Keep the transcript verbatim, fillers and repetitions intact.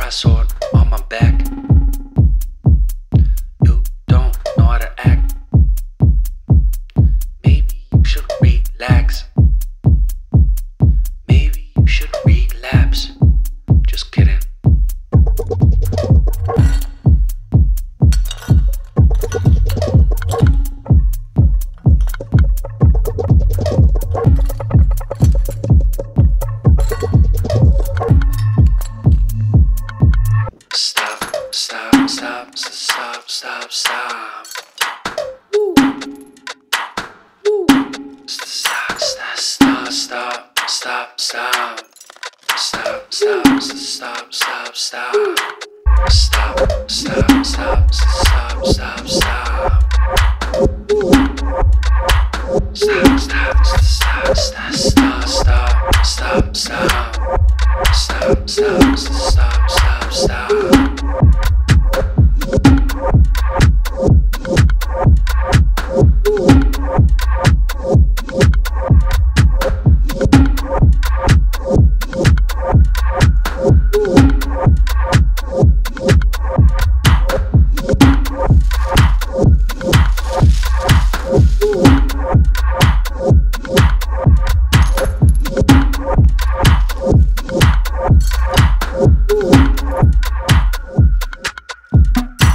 brass sword on my back. You don't know how to act. Maybe you should relax. Maybe you should relapse. Just kidding. Stop, stop, stop, stop, stop, stop. Woo. Woo. Stop, stop, stop, stop, stop, stop. Stop, stop, stop, stop, stop. Stop, stop, stop, stop, stop, stop.